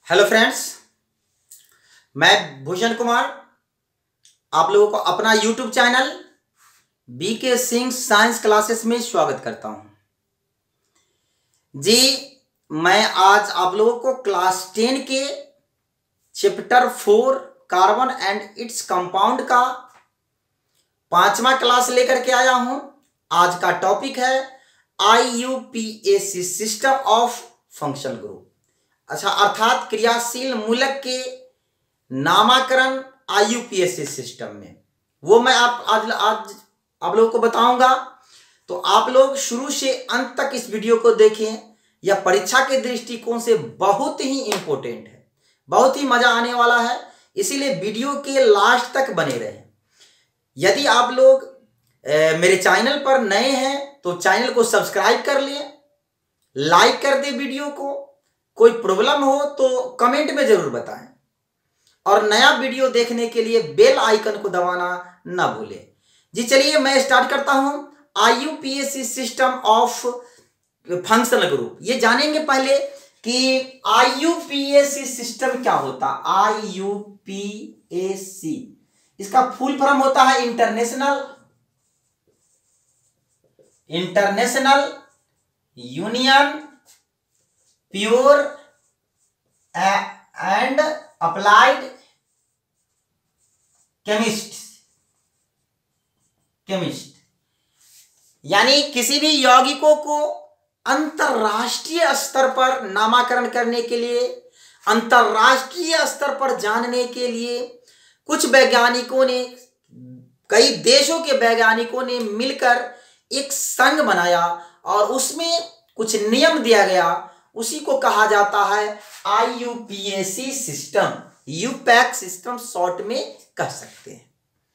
Hello friends, मैं भूषण कुमार आप लोगों को अपना YouTube channel BK Singh science classes में स्वागत करता हूं। जी, मैं आज आप लोगों को क्लास 10 के chapter 4 carbon and its compound का 5वां क्लास लेकर के आया हूं। आज का टॉपिक है IUPAC system of functional group. अच्छा, अर्थात क्रियाशील मूलक के नामाकरण IUPAC सिस्टम में, वो मैं आज आप लोगों को बताऊंगा। तो आप लोग शुरू से अंत तक इस वीडियो को देखें। यह परीक्षा के दृष्टिकोण से बहुत ही इंपॉर्टेंट है, बहुत ही मजा आने वाला है, इसीलिए वीडियो के लास्ट तक बने रहें। यदि आप लोग मेरे चैनल पर नए हैं तो चैनल को सब्सक्राइब कर लें, लाइक कर दें वीडियो को। कोई प्रॉब्लम हो तो कमेंट में जरूर बताएं और नया वीडियो देखने के लिए बेल आइकन को दबाना ना भूलें। जी चलिए, मैं स्टार्ट करता हूं। IUPAC system of functional group, ये जानेंगे पहले कि IUPAC सिस्टम क्या होता है। IUPAC इसका फुल फॉर्म होता है international union pure and applied chemist. यानी किसी भी यौगिकों को अंतरराष्ट्रीय स्तर पर नामाकरण करने के लिए, अंतरराष्ट्रीय स्तर पर जानने के लिए कुछ वैज्ञानिकों ने, कई देशों के वैज्ञानिकों ने मिलकर एक संघ बनाया और उसमें कुछ नियम दिया गया। उसी को कहा जाता है IUPAC system, IUPAC system short में कह सकते हैं।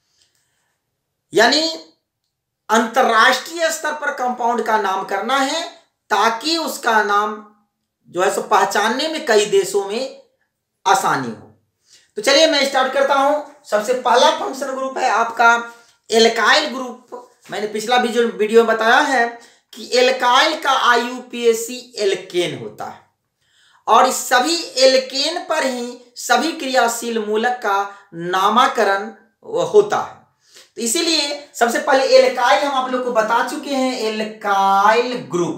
यानी अंतरराष्ट्रीय स्तर पर कंपाउंड का नाम करना है ताकि उसका नाम जो है सो पहचानने में कई देशों में आसानी हो। तो चलिए मैं स्टार्ट करता हूं। सबसे पहला फंक्शनल ग्रुप है आपका एल्काइल ग्रुप। मैंने पिछला वीडियो में बताया है कि एल्काइल का IUPAC एल्केन होता है और इस सभी एल्केन पर ही सभी क्रियाशील मूलक का नामाकरण होता है। तो इसीलिए सबसे पहले एल्काइल हम आप लोग को बता चुके हैं। एल्काइल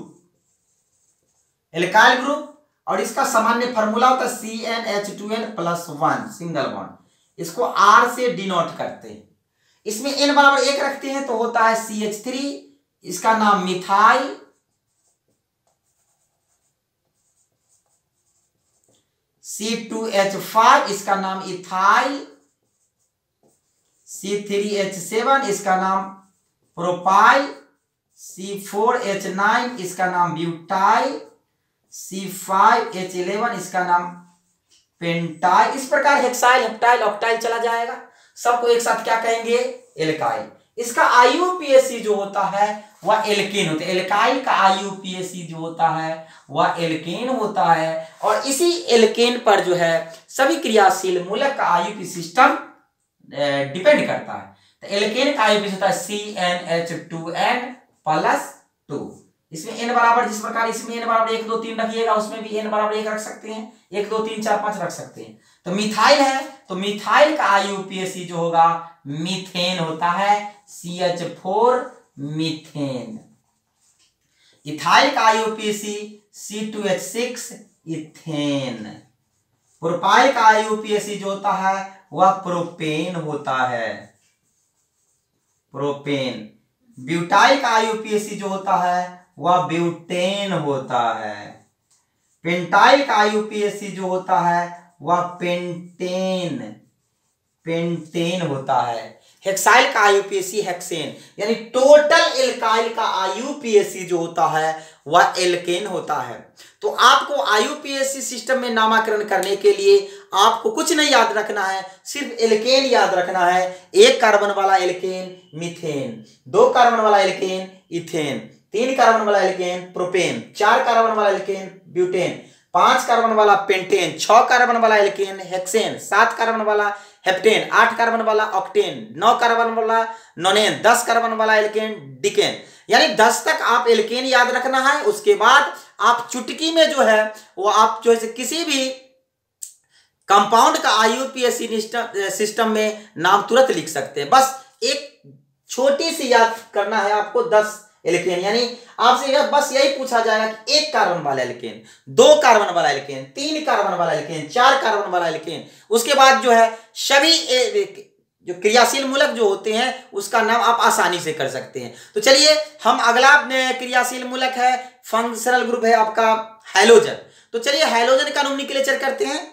ग्रुप और इसका सामान्य फार्मूला होता है CnH2n+1 सिंगल बॉन्ड। इसको R से डिनोट करते हैं। इसमें n बराबर 1 रखते हैं तो होता है CH3, इसका नाम मिथाइल। C2H5 इसका नाम इथाइल। C3H7 इसका नाम प्रोपाइल। C4H9 इसका नाम ब्यूटाइल। C5H11 इसका नाम पेंटाइल। इस प्रकार हेक्साइल, हेप्टाइल, ऑक्टाइल चला जाएगा। सबको एक साथ क्या कहेंगे? एल्काइल। इसका IUPAC जो होता है वह एल्केन होता है। एल्काइल का IUPAC जो होता है वह एल्केन होता है और इसी एल्केन पर जो है सभी क्रियाशील मूलक का IUPAC सिस्टम डिपेंड करता है। तो एल्केन का IUPAC होता है CnH2n+2। इसमें n बराबर, जिस प्रकार इसमें n बराबर 1 2 3 रखिएगा, उसमें भी n बराबर 1 रख सकते हैं, 1 2 3 4 5 रख सकते हैं। तो मिथाइल है तो मिथाइल का IUPAC जो होगा मीथेन होता है, CH4 मीथेन। इथाइल का IUPAC C2H6 इथेन। प्रोपाइल का IUPAC जो होता है वह प्रोपेन होता है, प्रोपेन। ब्यूटाइल का IUPAC जो होता है वह ब्यूटेन होता है। पेंटाइल का IUPAC जो होता है वह पेंटेन होता है। हेक्साइल का IUPAC हेक्सेन। यानी टोटल एल्काइल का IUPAC जो होता है वह एल्केन होता है। तो आपको IUPAC सिस्टम में नामाकरण करने के लिए आपको कुछ नहीं याद रखना है, सिर्फ एल्केन याद रखना है। 1 कार्बन वाला एल्केन मीथेन, 2 कार्बन वाला एल्केन इथेन, 3 कार्बन वाला एल्केन प्रोपेन, 4 कार्बन वाला एल्केन ब्यूटेन, 5 कार्बन वाला पेंटेन, 6 कार्बन वाला एल्केन हेक्सेन, 7 कार्बन वाला हेप्टेन, 8 कार्बन वाला ऑक्टेन, 9 कार्बन वाला नोनेन, 10 कार्बन वाला एल्केन डिकेन। यानी 10 तक आप एल्केन याद रखना है। उसके बाद आप चुटकी में जो है वो आप जो है किसी भी कंपाउंड का IUPAC सिस्टम में नाम तुरंत लिख सकते हैं। बस एक छोटी सी याद करना है आपको, 10 एल्केन, यानी आपसे बस यही पूछा जाएगा कि 1 कार्बन वाला एल्केन, 2 कार्बन वाला एल्केन, 3 कार्बन वाला एल्केन, 4 कार्बन वाला एल्केन। उसके बाद जो है सभी जो क्रियाशील मूलक जो होते हैं उसका नाम आप आसानी से कर सकते हैं। तो चलिए हम अगला क्रियाशील मूलक है, फंक्शनल ग्रुप है आपका हैलोजन। तो चलिए हैलोजन का नोमेनक्लेचर करते हैं।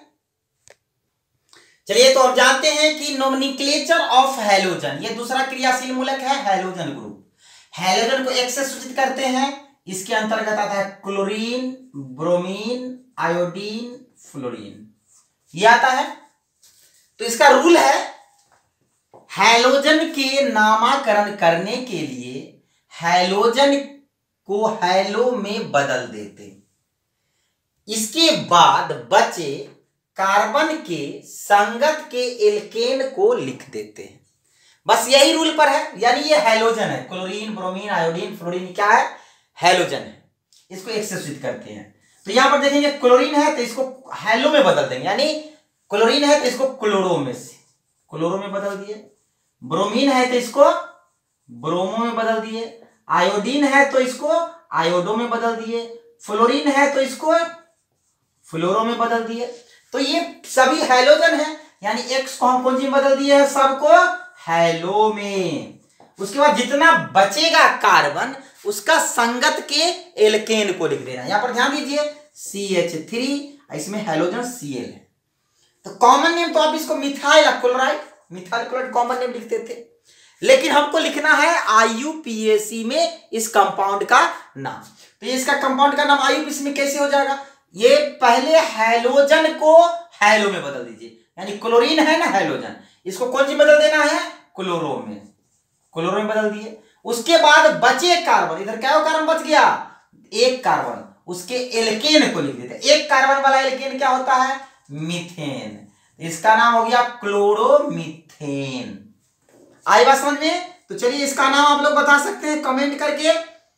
चलिए तो हम जानते हैं कि नोमेनक्लेचर ऑफ हैलोजन, ये दूसरा क्रियाशील मूलक है हैलोजन ग्रुप। हैलोजन को एक से सूचित करते हैं, इसके अंतर्गत आता है क्लोरीन, ब्रोमीन, आयोडीन, फ्लोरीन, ये आता है। तो इसका रूल है हैलोजन के नामकरण करने के लिए हैलोजन को हैलो में बदल देते, इसके बाद बचे कार्बन के संगत के एल्केन को लिख देते हैं। बस यही रूल पर है, यानी ये हैलोजन है, क्लोरीन, ब्रोमीन, आयोडीन, फ्लोरीन क्या है, हैलोजन है। इसको एक से सूचित करते हैं। तो यहां पर देखेंगे क्लोरीन है तो इसको हैलो में बदल देंगे, यानी क्लोरीन है तो इसको क्लोरो में से क्लोरो में बदल दिए, ब्रोमीन है तो इसको ब्रोमो में बदल दिए, आयोडीन है तो इसको आयोडो में बदल दिए, फ्लोरीन है तो इसको फ्लोरो में बदल दिए। तो ये सभी हैलोजन है, यानी एक्स को हम कौन सी बदल दिए है, सबको हैलो में। उसके बाद जितना बचेगा कार्बन उसका संगत के एल्केन को लिख देना। यहां पर ध्यान दीजिए CH3, इसमें हैलोजन Cl है। तो कॉमन नेम तो आप इसको methyl chloride, methyl chloride common name लिखते थे, लेकिन हमको लिखना है IUPAC में इस कंपाउंड का नाम। तो इसका कंपाउंड का नाम IUPAC में कैसे हो जाएगा, ये पहले हैलोजन को हैलो में बदल दीजिए, यानी क्लोरीन है ना हैलोजन, इसको कौन सी बदल देना है, क्लोरो में, क्लोरो में बदल दिए। उसके बाद बचे कार्बन, इधर क्या कार्बन बच गया, 1 कार्बन, उसके एल्केन को लिख देते। 1 कार्बन वाला एल्केन क्या होता है, मीथेन, इसका नाम हो गया क्लोरोमीथेन। आई बात समझ में। तो चलिए इसका नाम आप लोग बता सकते हैं कमेंट करके,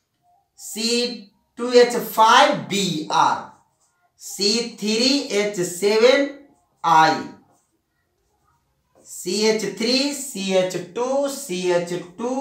C2H5Br, C3H7I, CH3, CH2, CH2,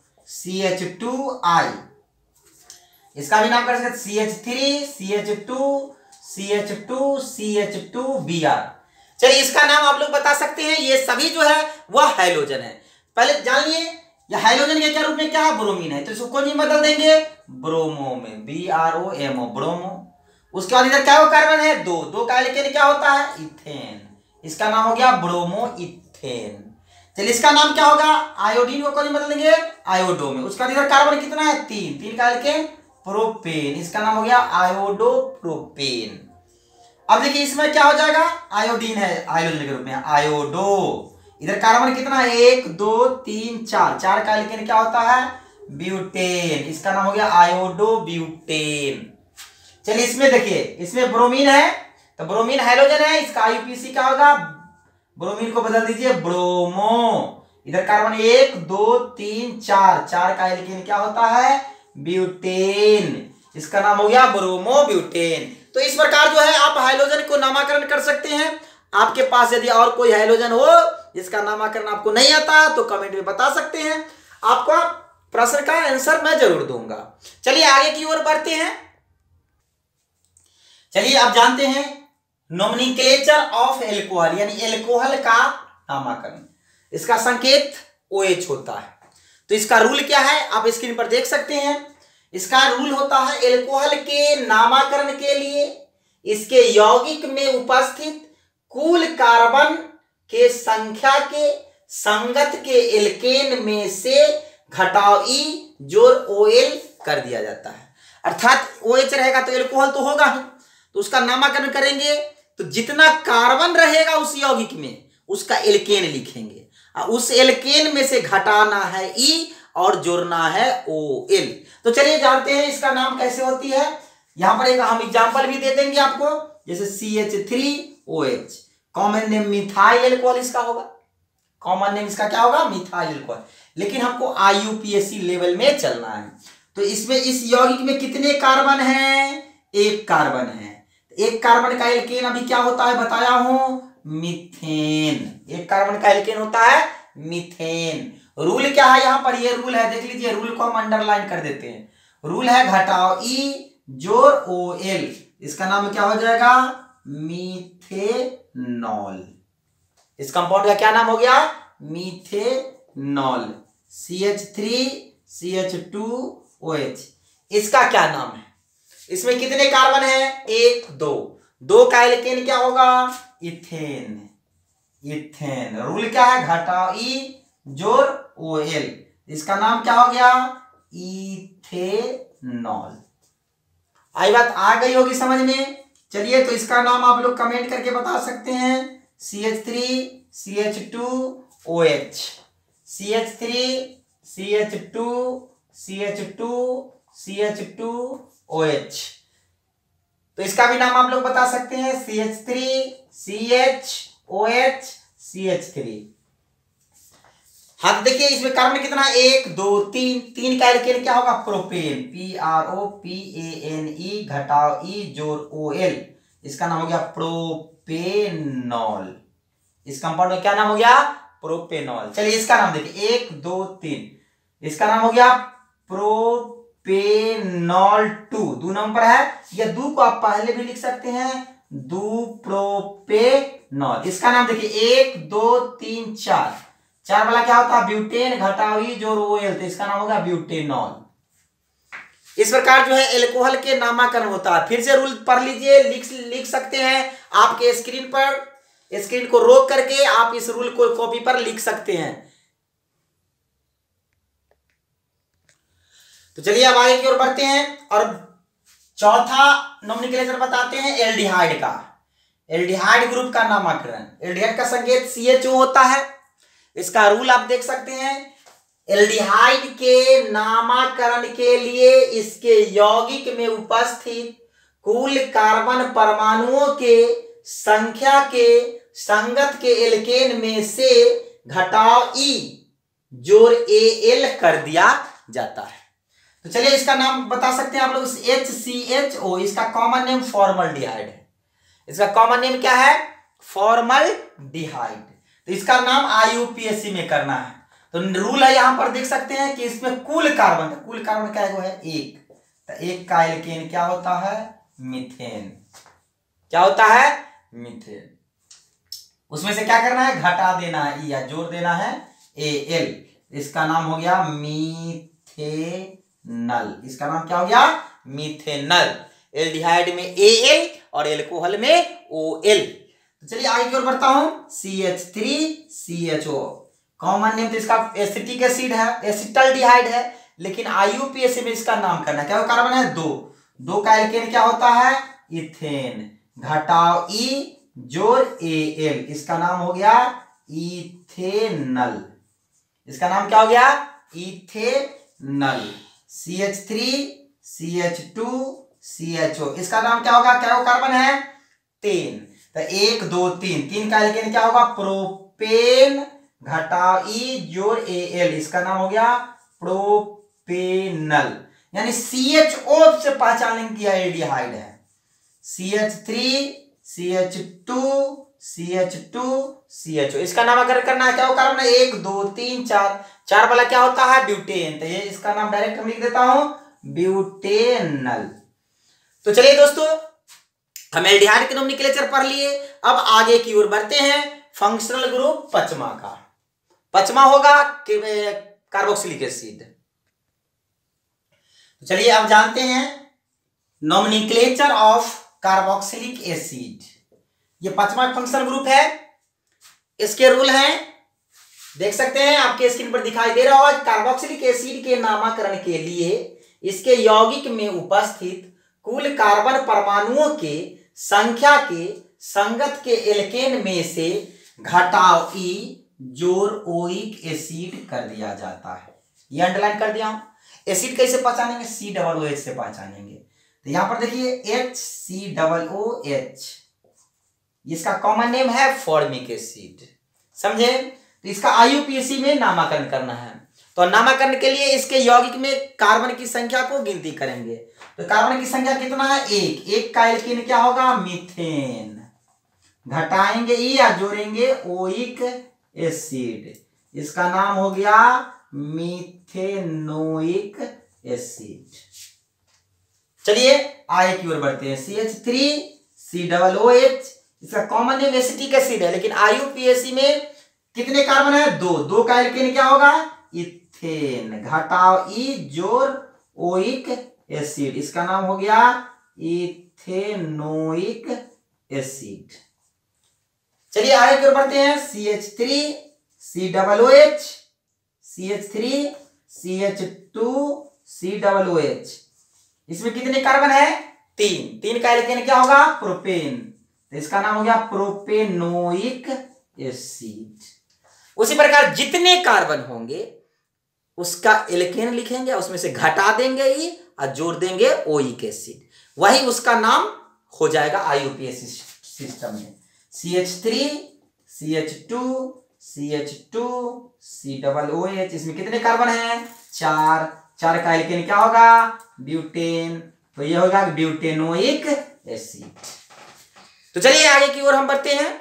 CH2I, इसका भी नाम कर सकते CH3, CH2, CH2, CH2Br। चलिए इसका नाम आप लोग बता सकते हैं। ये सभी जो है वह हैलोजन है। पहले जान लिए ये हैलोजन के क्या रूप में क्या है, ब्रोमीन है, तो इसको कौन सी बदल देंगे, ब्रोमो में, BROMO, ब्रोमो। उसके बाद इधर क्या हो कार्बन है, 2 का एल्केन क्या होता है, इथेन, इसका नाम हो गया ब्रोमो इथेन। चलिए इसका नाम क्या होगा, आयोडीन को कौन बदल देंगे, आयोडो में। उसका इधर कार्बन कितना है, 3 का एल्केन, प्रोपेन, इसका नाम हो गया आयोडो प्रोपेन। अब देखिए इसमें क्या हो जाएगा, आयोडीन है हाइड्रोजन के रूप में, आयोडो, इधर कार्बन कितना है, 1 2 3 4 का एल्केन क्या होता है, ब्यूटेन, इसका नाम हो गया आयोडो ब्यूटेन। चलिए इसमें देखिए, इसमें ब्रोमीन है तो ब्रोमीन हैलोजन है, इसका IUPAC क्या होगा, ब्रोमीन को बदल दीजिए ब्रोमो, इधर कार्बन 1 2 3 4 का एल्केन क्या होता है, ब्यूटेन, इसका नाम हो गया ब्रोमो ब्यूटेन। तो इस प्रकार जो है आप हैलोजन को नामकरण कर सकते हैं। आपके पास यदि और कोई हैलोजन हो जिसका नामकरण आपको नहीं आता तो कमेंट में बता सकते हैं, आपका प्रश्न का आंसर मैं जरूर दूंगा। चलिए आगे की ओर बढ़ते हैं। चलिए अब जानते हैं नोमेनक्लेचर ऑफ एल्कोहल, यानी एल्कोहल का नामकरण। इसका संकेत OH होता है। तो इसका रूल क्या है आप स्क्रीन पर देख सकते हैं। इसका रूल होता है एल्कोहल के नामकरण के लिए इसके यौगिक में उपस्थित कुल कार्बन के संख्या के संगत के एल्केन में से घटाव E जोड़ OL कर दिया जाता है। अर्थात OH रहेगा तो एल्कोहल तो होगा ही, तो उसका नामकरण करेंगे तो जितना कार्बन रहेगा उस यौगिक में उसका एल्केन लिखेंगे, उस एल्केन में से घटाना है E और जोड़ना है OL। तो चलिए जानते हैं इसका नाम कैसे होती है। यहां पर एक हम एग्जांपल भी दे देंगे आपको, जैसे CH3OH, common name methyl alcohol इसका होगा, कॉमन नेम इसका क्या होगा, मिथाइल एल्कोहल। लेकिन हमको IUPAC लेवल में चलना है। तो इसमें इस यौगिक में कितने कार्बन हैं, 1 कार्बन है। 1 कार्बन का एल्केन अभी क्या होता है बताया हूं, मीथेन। एक कार्बन का एल्केन होता है मीथेन। रूल क्या है यहाँ पर, ये रूल है, देख लीजिए, रूल को हम अंडरलाइन कर देते हैं। रूल है घटाओ ई जोड़ OL, इसका नाम क्या हो जाएगा, मीथेनॉल। इस कंपाउंड का क्या नाम हो गया, मीथेनॉल। CH3CH2OH, इसका क्या नाम है, इसमें कितने कार्बन है, 1 2, 2 का एल्केन क्या होगा, इथेन। इथेन। रूल क्या है, घटाओ ई जोड़ OL, इसका नाम क्या हो गया, इथेनॉल। आई बात आ गई होगी समझ में। चलिए तो इसका नाम आप लोग कमेंट करके बता सकते हैं, CH3CH2OH, CH3CH2CH2CH2OH। तो इसका भी नाम आप लोग बता सकते हैं, CH3CHOH CH3। हाँ देखिए इसमें कार्बन कितना, 1 2 3, 3 का एल्केन क्या होगा, प्रोपेन, PROPANE घटाओ ई जोड़ OL, इसका नाम हो गया प्रोपेनॉल। इस कंपाउंड का क्या नाम हो गया, प्रोपेनॉल। चलिए इसका नाम देखिए, 1 2 3, इसका नाम हो गया प्रोपेनॉल 2, 2 नंबर है, या 2 को आप पहले भी लिख सकते हैं, 2 प्रोपेनॉल। इसका नाम देखिए 1 2 3 4, 4 वाला क्या होता है, ब्यूटेन घटाओ ई जोड़ OL, तो इसका नाम होगा ब्यूटेनॉल। इस प्रकार जो है एल्कोहल के नामकरण होता है। फिर से रूल पढ़ लीजिए, लिख सकते हैं आपके स्क्रीन पर, स्क्रीन को रोक करके आप इस रूल को कॉपी पर लिख सकते हैं। तो चलिए अब आगे की ओर बढ़ते हैं और चौथा नोमेनक्लेचर बताते हैं एल्डिहाइड का। एल्डिहाइड ग्रुप का नामकरण, एल्डिहाइड का संकेत CHO होता है। इसका रूल आप देख सकते हैं, एल्डिहाइड के नामकरण के लिए इसके यौगिक में उपस्थित कुल कार्बन परमाणुओं के संख्या के संगत के एल्केन में से घटाओ ई जोड़ AL कर दिया जाता है। तो चलिए इसका नाम बता सकते हैं आप लोग, HCHO, इसका कॉमन नेम फॉर्मल्डिहाइड है। इसका कॉमन नेम क्या है, फॉर्मल्डिहाइड। तो इसका नाम IUPAC में करना है। तो रूल है यहां पर देख सकते हैं कि इसमें कुल कार्बन क्या है, 1, तो 1 का एल्केन क्या होता है, मीथेन। क्या होता है, मीथेन। उसमें से क्या करना है, घटा देना है या जोड़ देना है AL, इसका नाम हो गया मीथेनल। इसका नाम क्या हो गया, मीथेनल। एल्डिहाइड में AL और एल्कोहल में OL। तो चलिए आगे की ओर बढ़ता हूं, CH3CHO, कॉमन नेम तो इसका एसिटिक एसिड है, एसिटल्डिहाइड है, लेकिन IUPAC में इसका नाम करना है। क्या कार्बन है, 2, 2 का एल्केन क्या होता है, इथेन घटाओ ई जोड़ AL, इसका नाम हो गया इथेनल। इसका नाम क्या हो गया, इथेनल। CH3CH2CHO, इसका नाम क्या होगा, क्या कार्बन है, 3, तो 1 2 3, 3 का एल्केन क्या होगा, प्रोपेन घटाओ ई जोड़ AL, इसका नाम हो गया प्रोपेनल। यानी CHO से पहचान किया एल्डिहाइड है, CH3CH2CH2CHO, इसका नामकरण करना है। क्या हो कार्बन, 1 2 3 4, 4 वाला क्या होता है, ब्यूटेन, तो ये इसका नाम डायरेक्ट हम लिख देता हूं, ब्यूटेनल। तो चलिए दोस्तों, हम एल्डिहाइड के नोमेनक्लेचर पढ़ लिए। अब आगे की ओर बढ़ते हैं, फंक्शनल ग्रुप पचमा का। पचमा होगा कार्बोक्सिलिक एसिड। तो चलिए अब जानते हैं नोमेनक्लेचर ऑफ कार्बोक्सिलिक एसिड। ये पचमा फंक्शनल ग्रुप है। इसके रूल हैं, देख सकते हैं आपके स्क्रीन पर दिखाई दे रहा होगा। कार्बोक्सिलिक एसिड के नामकरण के लिए इसके यौगिक में उपस्थित कुल कार्बन परमाणुओं के संख्या के संगत के एल्केन में से घटाओ ई जोड़ ओइक एसिड कर दिया जाता है। ये अंडरलाइन कर दिया हूं। एसिड कैसे पहचानेंगे, COOH से पहचानेंगे। तो यहां पर देखिए HCOOH, इसका कॉमन नेम है फॉर्मिक एसिड, समझे। तो इसका IUPAC में नामकरण करना है। तो नामकरण के लिए इसके यौगिक में कार्बन की संख्या को गिनती करेंगे। तो कार्बन की संख्या कितना है, 1, 1 का एल्केन क्या होगा, मीथेन। घटाएंगे ई या जोड़ेंगे ओइक एसिड, इसका नाम हो गया मीथेनोइक एसिड। चलिए आगे की ओर बढ़ते हैं। CH3COOH, इसका कॉमन नेम एसिटिक एसिड है, लेकिन IUPAC में कितने कार्बन है? दो। दो का एल्केन क्या होगा? इथेन। घटाओ ई जोड़ ओइक एसिड, इसका नाम हो गया इथेनोइक एसिड। चलिए आगे की ओर बढ़ते हैं। CH3COOH, CH3CH2COOH, इसमें कितने कार्बन है? तीन। तीन का एल्केन क्या होगा? प्रोपेन, तो इसका नाम हो गया प्रोपेनोइक एसिड। उसी प्रकार जितने कार्बन होंगे उसका एल्केन लिखेंगे, उसमें से घटा देंगे ई और जोड़ देंगे ओइक एसिड, वही उसका नाम हो जाएगा IUPAC सिस्टम में। CH3CH2CH2COOH, इसमें कितने कार्बन हैं? चार। चार का एल्केन क्या होगा? ब्यूटेन, तो ये होगा ब्यूटेनोइक एसिड। तो चलिए आगे की ओर हम बढ़ते हैं।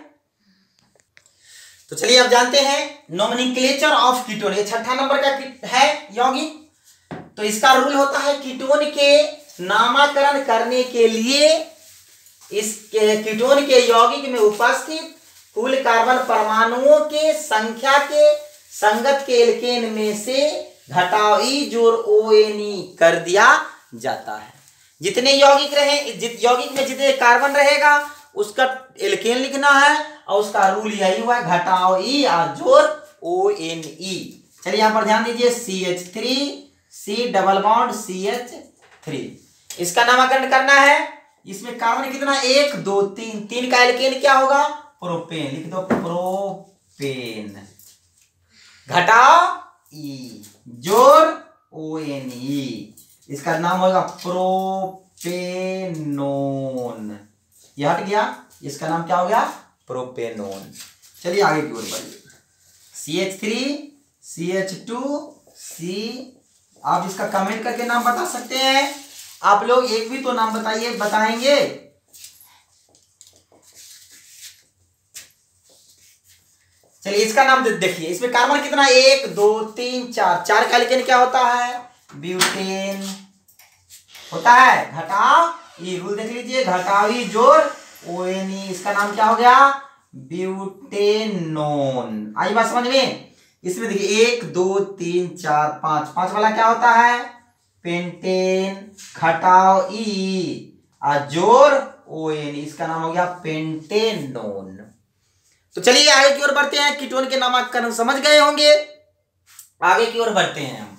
तो चलिए अब जानते हैं नोमेनक्लेचर ऑफ कीटोन, ये 6ठा नंबर का है यौगिक। तो इसका रूल होता है कीटोन के नामकरण करने के लिए इस कीटोन के यौगिक में उपस्थित कुल कार्बन परमाणुओं के संख्या के संगत के एल्केन में से घटाओ ई जोड़ ONE कर दिया जाता है। जितने यौगिक रहे, यौगिक में जितने कार्बन रहेगा उसका एल्केन लिखना है, और उसका रूल यही हुआ है घटाओ ई और जोड़ ONE। चलिए यहां पर ध्यान दीजिए, CH3C डबल बॉन्ड CH3, इसका नामकरण करना है। इसमें कार्बन कितना? 1 2 3, तीन का एल्केन क्या होगा? प्रोपेन, लिख दो प्रोपेन। घटाओ ई जोड़ ONE, इसका नाम होगा प्रोपेनोन। यह हट गया, इसका नाम क्या हो गया? प्रोपेनोन। चलिए आगे की ओर बढ़िए। CH3CH2C, आप इसका कमेंट करके नाम बता सकते हैं। आप लोग एक भी तो नाम बताइए, बताएंगे। चलिए इसका नाम देखिए, इसमें कार्बन कितना? 1 2 3 4, चार का एल्केन क्या होता है? ब्यूटेन होता है। घटाओ ई, रूल देख लीजिए, घटाओ ई जोड़ ONE, इसका नाम क्या हो गया? ब्यूटेनोन। आई बात समझ में? इसमें देखिए 1 2 3 4 5, पांच वाला क्या होता है? पेंटेन। घटाओ ई और जोड़ ONE, इसका नाम हो गया पेंटेनोन। तो चलिए आगे की ओर बढ़ते हैं। कीटोन के नामकरण समझ गए होंगे, आगे की ओर बढ़ते हैं हम।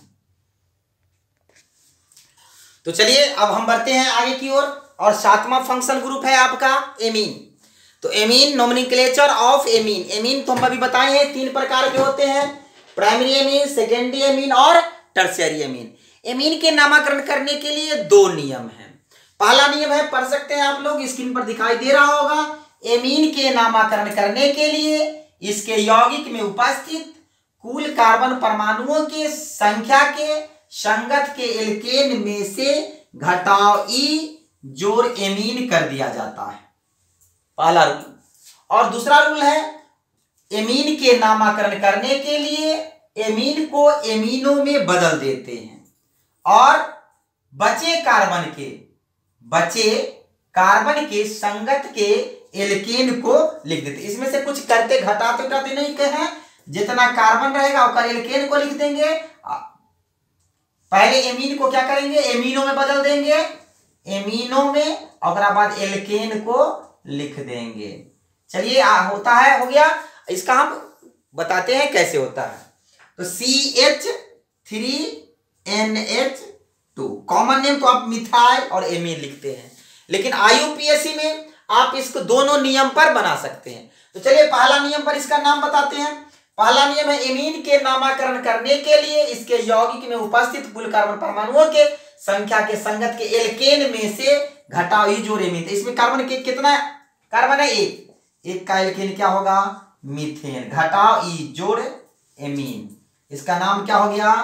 तो चलिए अब हम बढ़ते हैं आगे की ओर, और सातवां फंक्शन ग्रुप है आपका एमीन। तो amine, nomenclature of amine. Amine तो हम अभी बताए हैं 3 प्रकार के होते हैं, प्राइमरी एमीन, सेकेंडरी एमीन और टर्शियरी एमीन। एमीन के नामकरण करने के लिए 2 नियम हैं। पहला नियम है, पढ़ सकते हैं आप लोग, स्क्रीन पर दिखाई दे रहा होगा। एमीन के नामकरण करने के लिए इसके यौगिक में उपस्थित कुल कार्बन परमाणुओं के संख्या के संगत के एल्केन में से घटाओ ई जोड़ एमीन कर दिया जाता है, पहला रूल। और दूसरा रूल है, एमीन के नामकरण करने के लिए एमीन को एमीनो में बदल देते हैं और बचे कार्बन के संगत के एल्केन को लिख देते। इसमें से कुछ करते घटाते उठाते नहीं कहे, जितना कार्बन रहेगा उसका एल्केन को लिख देंगे। पहले एमीन को क्या करेंगे? एमीनो में बदल देंगे, एमीनो में, और बाद एल्केन को लिख देंगे। चलिए होता है, हो गया। इसका हम बताते हैं कैसे होता है। तो CH3NH2, कॉमन नेम तो आप मिथाइल और एमीन लिखते हैं, लेकिन IUPAC में आप इसको दोनों नियम पर बना सकते हैं। तो चलिए पहला नियम पर इसका नाम बताते हैं। पहला नियम है, एमीन के नामकरण करने के लिए इसके यौगिक में उपस्थित कुल कार्बन परमाणुओं के संख्या के संगत के एल्केन में से घटाओ ई जोड़ एमीन। तो इसमें कार्बन के कितना कार्बन है? 1। 1 का एल्केन क्या होगा? मीथेन। घटाओ ई जोड़ एमीन, इसका नाम क्या हो गया?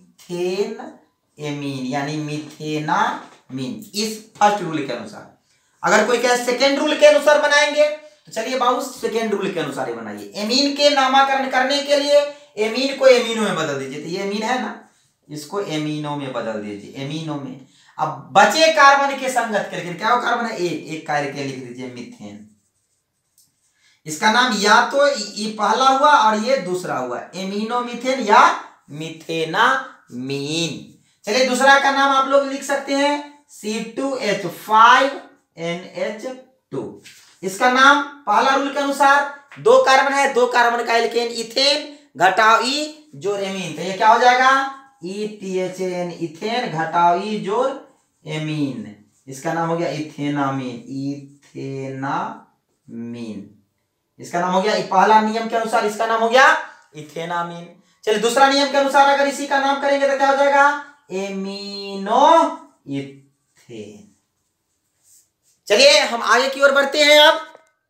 मीथेन एमीन, यानी मीथेनामीन, इस फर्स्ट रूल के अनुसार। अगर कोई कहे सेकेंड रूल के अनुसार बनाएंगे तो चलिए बाबू सेकेंड रूल के अनुसार ही बनाइए। एमीन के नामकरण करने के लिए एमीन को एमीनो में बदल दीजिए। तो ये एमीन है ना, इसको एमीनो में बदल दीजिए, एमीनो में। अब बचे कार्बन के संगत करके, क्या वो कार्बन है, एक करके लिख दीजिए मीथेन। इसका नाम या तो ये पहला हुआ और ये दूसरा हुआ, एमीनो मीथेन या मिथेनामीन। चलिए दूसरा का नाम आप लोग लिख सकते हैं C2H5NH2। इसका नाम पहला रूल के अनुसार दो कार्बन है, दो कार्बन का एल्केन इथेन घटाओ ई जोड़ एमीन, तो ये क्या हो जाएगा ETHN इथेन घटाओ ई जोड़ एमीन। इसका नाम हो गया इथेनामीन, इथेनामीन। इसका नाम हो गया, पहला नियम के अनुसार इसका नाम हो गया इथेनामीन। चलिए दूसरा नियम के अनुसार अगर इसी का नाम करेंगे तो क्या हो जाएगा एमीनो इथेन। चलिए हम आगे की ओर बढ़ते हैं। अब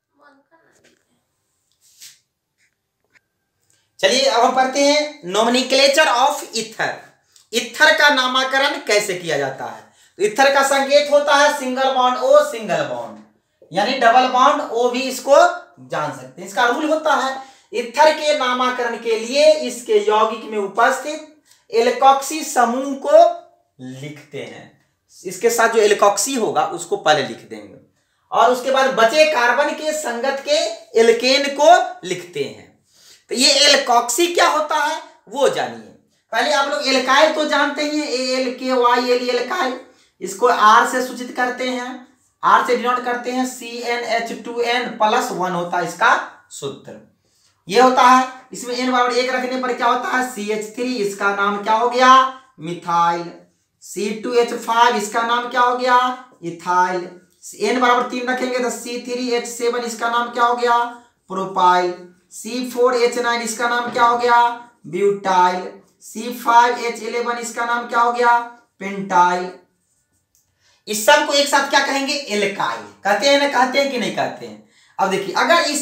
चलिए अब हम पढ़ते हैं नोमेनक्लेचर ऑफ ईथर। ईथर का नामकरण कैसे किया जाता है। तो ईथर का संकेत होता है single bond O single bond, यानी डबल बॉन्ड O भी इसको जान सकते हैं। इसका रूल होता है ईथर के नामकरण के लिए इसके यौगिक में उपस्थित एल्कोक्सी समूह को लिखते हैं। इसके साथ जो एल्कोक्सी होगा उसको पहले लिख देंगे और उसके बाद बचे कार्बन के संगत के एल्केन को लिखते हैं। तो ये एल्कोक्सी क्या होता है वो जानिए। पहले आप लोग एल्काइल तो जानते ही हैं, ALKYL एल्काइल। इसको R से सूचित करते हैं, R से डिनोट करते हैं, CnH2n+1 होता है इसका सूत्र। ये होता है, इसमें n बराबर 1 रखने पर क्या होता है CH3, इसका नाम क्या हो गया मिथाइल। C2H5 इसका नाम क्या हो गया इथाइल। n बराबर 3 रखेंगे तो C3H7 इसका नाम क्या हो गया प्रोपाइल। C4H9 इसका नाम क्या हो गया ब्यूटाइल। C5H11 इसका नाम क्या हो गया पेंटाइल। इस सब को एक साथ क्या कहेंगे एल्काइल कहते हैं ना, कहते हैं कि नहीं कहते हैं। अब देखिए अगर इस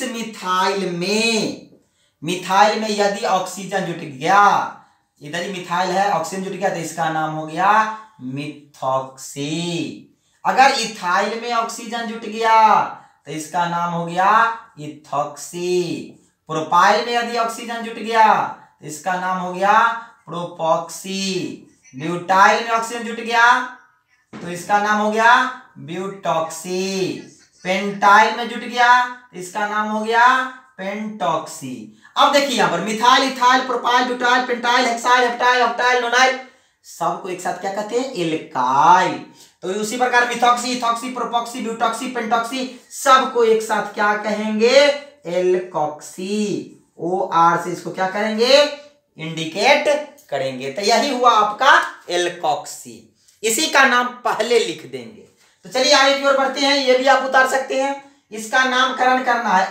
मिथाइल में यदि ऑक्सीजन जुट गया, इधर ही मिथाइल है ऑक्सीजन जुट गया तो इसका नाम हो गया मिथॉक्सी। अगर इथाइल में ऑक्सीजन जुट गया तो इसका नाम हो गया इथॉक्सी। प्रोपाइल में यदि ऑक्सीजन जुट गया तो इसका नाम हो गया प्रोपॉक्सी। ब्यूटाइल में ऑक्सीजन जुट गया तो इसका नाम हो गया ब्यूटॉक्सी। पेंटाइल में जुट गया तो इसका नाम हो गया पेंटॉक्सी। अब देखिए यहां पर methyl, ethyl, propyl, butyl, pentyl, hexyl, heptyl, octyl, nonyl सबको एक साथ क्या कहते हैं एल्काइल। तो उसी प्रकार मिथॉक्सी, इथॉक्सी, प्रोपॉक्सी, ब्यूटॉक्सी, पेंटॉक्सी सबको एक साथ क्या कहेंगे एल्कोक्सी। OR से इसको क्या करेंगे इंडिकेट करेंगे। तो यही हुआ आपका एल्कोक्सी। इसी का नाम पहले लिख देंगे। तो चलिए आगे की ओर बढ़ते हैं, ये भी आप उतार सकते हैं। इसका नामकरण करना है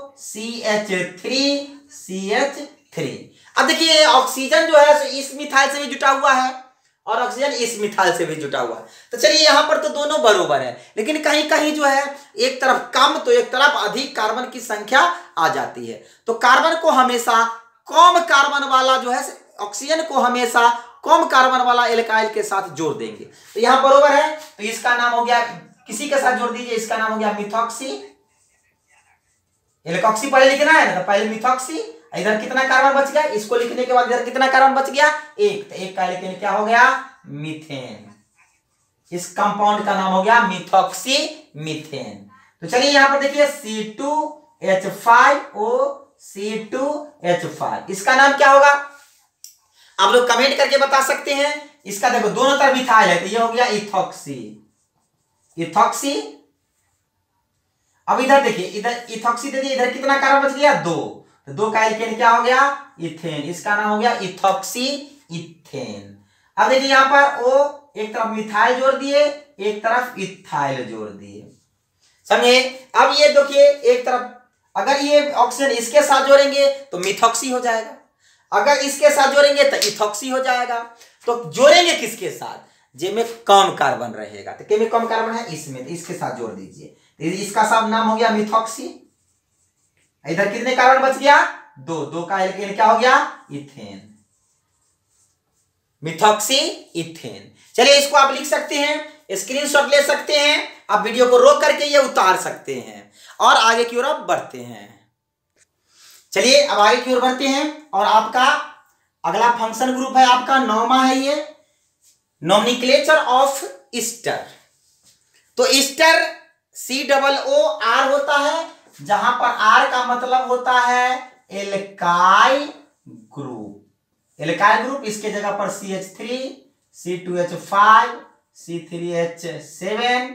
OCH3CH3। अब देखिए ऑक्सीजन जो है इस मिथाइल से भी जुटा हुआ है और ऑक्सीजन इस मिथाइल से भी जुटा हुआ है। तो चलिए यहां पर तो दोनों बरोबर है, लेकिन कहीं कहीं जो है एक तरफ कम तो एक तरफ अधिक कार्बन की संख्या आ जाती है। तो कार्बन को हमेशा कम कार्बन वाला जो है ऑक्सीजन को हमेशा कम कार्बन वाला एल्काइल के साथ जोड़ देंगे। तो यहां बरोबर है, तो इसका नाम हो गया, किसी के साथ जोड़ दीजिए, इसका नाम हो गया मिथॉक्सी। एल्कोक्सी पहले लिखना है ना, तो पहले मिथॉक्सी। इधर कितना कार्बन बच गया, इसको लिखने के बाद इधर कितना कार्बन बच गया एक, तो एक का एल्केन क्या हो गया मीथेन। इस कंपाउंड का नाम हो गया मिथॉक्सी मीथेन। तो चलिए यहां पर देखिए C2H5O C2H5 इसका नाम क्या होगा आप लोग कमेंट करके बता सकते हैं। इसका देखो दोनों तरफ मिथाइल है तो ये हो गया इथॉक्सी, इथॉक्सी। अब इधर देखिए, इधर इथॉक्सी दे दिए, इधर कितना कार्बन बच गया 2, तो 2 का एल्केन क्या हो गया इथेन। इसका नाम हो गया इथॉक्सी इथेन। अब देखिए यहां पर O एक तरफ मिथाइल जोड़ दिए, एक तरफ इथाइल जोड़ दिए, समझे। अब ये देखिए एक तरफ अगर ये ऑक्सीजन इसके साथ जोड़ेंगे तो मिथॉक्सी हो जाएगा, अगर इसके साथ जोड़ेंगे तो इथॉक्सी हो जाएगा। तो जोड़ेंगे किसके साथ जिसमें कम कार्बन रहेगा, तो किसमें कम कार्बन है इसमें, तो इसके साथ जोड़ दीजिए। इसका सब नाम हो गया मिथॉक्सी। इधर कितने कार्बन बच गया 2, 2 का एल्केन क्या हो गया इथेन, मिथॉक्सी इथेन। चलिए इसको आप लिख सकते हैं, स्क्रीनशॉट ले सकते हैं आप वीडियो को रोक करके ये उतार सकते हैं और आगे की ओर आप बढ़ते हैं। चलिए अब आगे की ओर बढ़ते हैं और आपका अगला फंक्शन ग्रुप है, आपका 9वां है ये, नोमेनक्लेचर ऑफ ईस्टर। तो ईस्टर COOR होता है, जहां पर R का मतलब होता है एल्काइल ग्रुप। एल्काइल ग्रुप, इसके जगह पर CH3, C2H5, C3H7,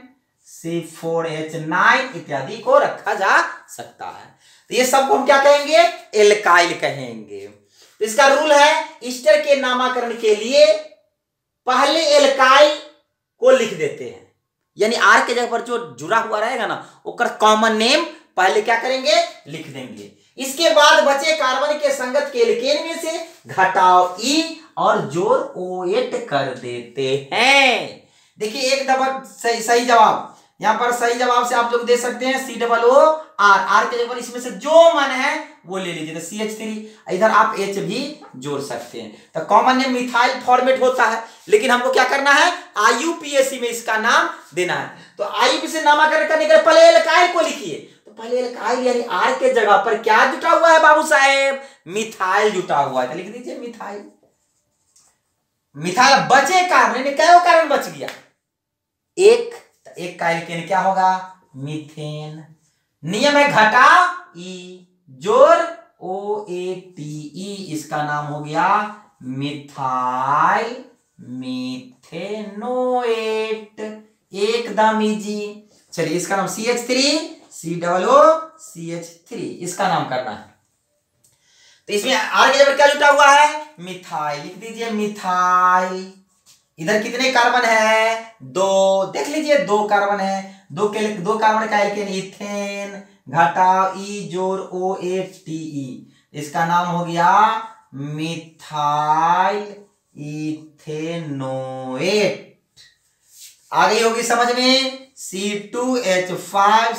C4H9 इत्यादि को रखा जा सकता है। तो ये सबको हम क्या कहेंगे? एल्काइल कहेंगे। तो इसका रूल है, ईस्टर के नामकरण के लिए पहले एल्काइल को लिख देते हैं, यानी आर के जगह पर जो जुड़ा हुआ रहेगा ना, उसका कॉमन नेम पहले क्या करेंगे? लिख देंगे। इसके बाद बचे कार्बन के संगत के एल्केन में से घटाव ई और जोड़ OH कर देते हैं। देखिए एक दफा सही जवाब, यहां पर सही जवाब से आप लोग दे सकते हैं COOR, आर के जगह पर इसमें से जो मन है वो ले लीजिए। तो CH3, इधर आप H भी जोड़ सकते हैं। तो कॉमन नेम मिथाइल फॉर्मेट होता है, लेकिन हमको क्या करना है? IUPAC में इसका नाम देना है। तो IUPAC नामकरण करने के लिए पहले एल्काइल को लिखिए। तो पहले एल्काइल यानी आर के जगह पर क्या जुटा हुआ है बाबू साहेब? मिथाइल जुटा हुआ है। तो लिख दीजिए मिथाइल। मिथाइल बचे कार्बन, क्या कार्बन बच गया? एक का एल्केन क्या होगा? मीथेन। नियम है घटा ई जोड़ OATE, इसका नाम हो गया मिथाइल मीथेनोएट। एकदम इजी। चलिए इसका नाम CH3 COOCH3, इसका नाम करना है। तो इसमें आर के जगह क्या जुटा हुआ है? मिथाइल। लिख दीजिए मिथाइल। इधर कितने कार्बन है? 2। देख लीजिए 2 कार्बन है। 2 कार्बन का एल्केन इथेन, घटाव ई जोड़ OATE, इसका नाम हो गया मिथाइल इथेनोएट। आ गई होगी समझ में? C2H5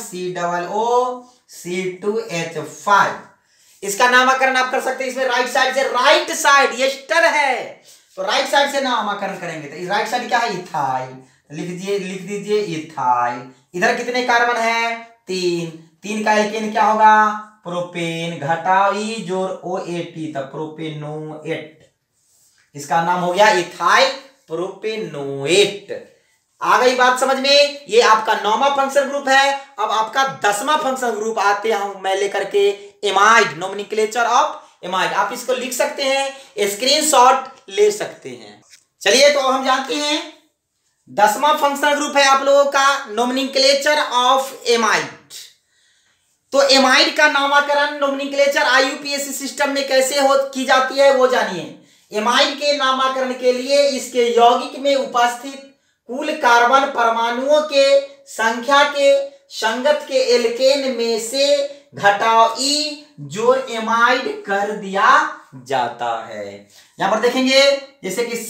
C2H5, इसका नामकरण आप कर सकते हैं। इसमें राइट साइड से, राइट साइड ईस्टर है तो राइट साइड से नामकरण करेंगे। तो राइट साइड क्या है? इथाइल। लिख दीजिए इथाइल। इधर कितने कार्बन है? 3 का एल्केन क्या होगा? प्रोपेन, घटाव ई जोड़ OAT, तब प्रोपेनोएट, इसका नाम हो गया इथाइल प्रोपेनोएट। आ गई बात समझ में? ये आपका 9वां फंक्शन ग्रुप है। अब आपका 10वां फंक्शन ग्रुप आते हैं मैं लेकर के, एमाइड, नोमेनक्लेचर ऑफ एमाइड। आप इसको लिख सकते हैं, स्क्रीनशॉट ले सकते हैं। चलिए तो हम जानते हैं 10वां फंक्शन ग्रुप है आप लोगों का नोमेनक्लेचर ऑफ एमाइड। तो एमाइड का नामकरण नोमेनक्लेचर IUPAC सिस्टम में कैसे की जाती है वो जानिए। एमाइड के नामकरण के लिए इसके यौगिक में उपस्थित कुल कार्बन परमाणुओं के संख्या के संगत के एल्केन में से घटाव ई जोड़ एमाइड कर दिया जाता है। यहां पर देखेंगे जैसे कि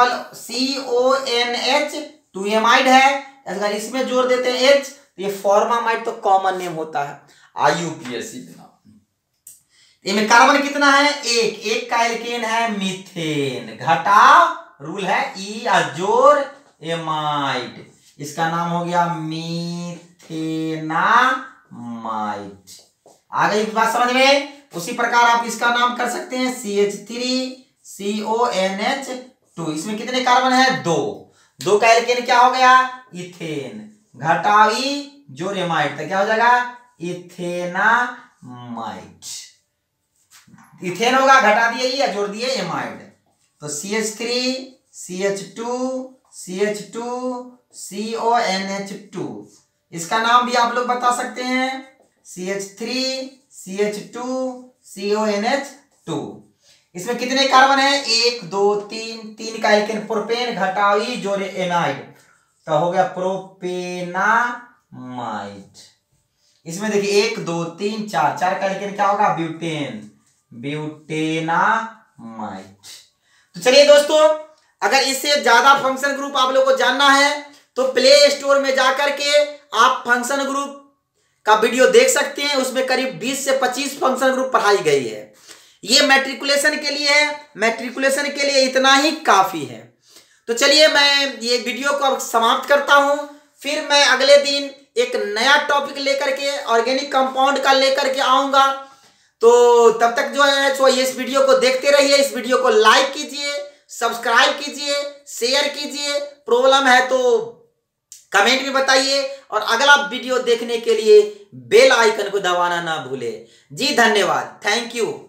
CONH2 एमाइड है, अगर इसमें जोड़ देते हैं H, तो ये फॉर्मामाइड तो कॉमन नेम होता है IUPAC में। इनमें कार्बन कितना है? एक का एल्केन है मीथेन, घटाव रूल है ई जोड़ एमाइड, इसका नाम हो गया मीथेनामाइड। आ गई बात समझ में? उसी प्रकार आप इसका नाम कर सकते हैं CH3 CONH2। इसमें कितने कार्बन है? 2 का एल्केन क्या हो गया? इथेन, घटाव ई जोड़ एमाइड, तो क्या हो जाएगा? इथेनामाइड। इथेन होगा, घटा दिए या जोड़ दिए एमाइड, तो CH3 CH2 CONH2, इसका नाम भी आप लोग बता सकते हैं CH3 CH2 CONH2। इसमें कितने कार्बन है? 1 2 3 का एल्केन प्रोपेन, घटाव ई जोड़ एमाइड, तो हो गया प्रोपेनामाइड। इसमें देखिए 1 2 3 4 का एल्केन क्या होगा? ब्यूटेनामाइड। तो चलिए दोस्तों, अगर इससे ज्यादा फंक्शन ग्रुप आप लोगों को जानना है तो प्ले स्टोर में जाकर के आप फंक्शन ग्रुप का वीडियो देख सकते हैं। उसमें करीब 20 से 25 फंक्शन ग्रुप पढ़ाई गई है। ये मैट्रिकुलेशन के लिए है, मैट्रिकुलेशन के लिए इतना ही काफी है। तो चलिए मैं ये वीडियो को अब समाप्त करता हूं। फिर मैं अगले दिन एक नया टॉपिक लेकर के ऑर्गेनिक कंपाउंड का लेकर के आऊंगा। तो तब तक जो है सो इस वीडियो को देखते रहिए, इस वीडियो को लाइक कीजिए, सब्सक्राइब कीजिए, शेयर कीजिए। प्रॉब्लम है तो कमेंट में बताइए और अगला वीडियो देखने के लिए बेल आइकन को दबाना ना भूले। जी धन्यवाद, थैंक यू।